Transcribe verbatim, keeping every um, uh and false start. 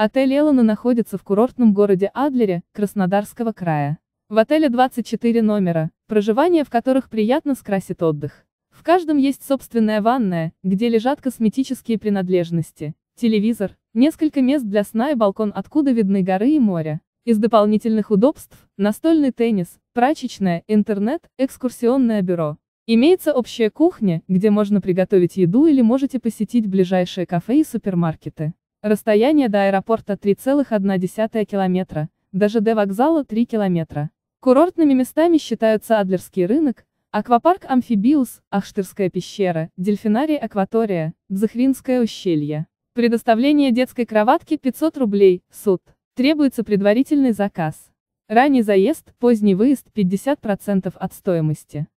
Отель Элана находится в курортном городе Адлере, Краснодарского края. В отеле двадцать четыре номера, проживание в которых приятно скрасит отдых. В каждом есть собственная ванная, где лежат косметические принадлежности, телевизор, несколько мест для сна и балкон, откуда видны горы и море. Из дополнительных удобств – настольный теннис, прачечная, интернет, экскурсионное бюро. Имеется общая кухня, где можно приготовить еду или можете посетить ближайшие кафе и супермаркеты. Расстояние до аэропорта три целых одна десятая километра, до ЖД вокзала три километра. Курортными местами считаются Адлерский рынок, аквапарк Амфибиус, Ахштырская пещера, дельфинарий Акватория, Дзахринское ущелье. Предоставление детской кроватки пятьсот рублей, суд. Требуется предварительный заказ. Ранний заезд, поздний выезд пятьдесят процентов от стоимости.